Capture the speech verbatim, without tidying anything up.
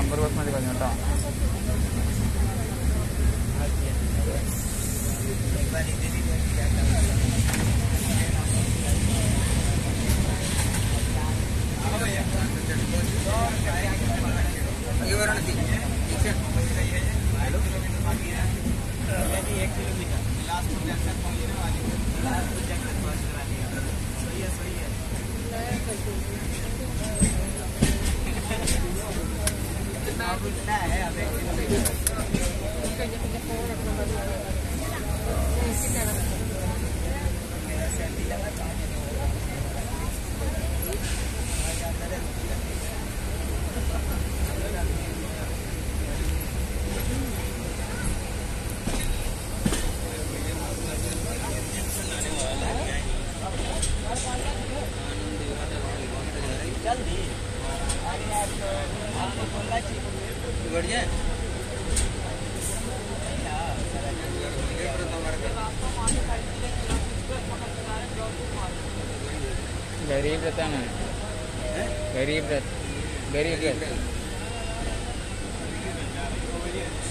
number box मध्ये कळलं होता एक किलोमीटर लास्ट जंक्शन पहुंचने वाली लास्ट जंक्शन पहुंचने वाली है सही है सही है कितना कितना है अब एक किलोमीटर जल्दी आपको बोलना चाहिए बढ़िया गरीब रहता है गरीब रथ गरीब रथ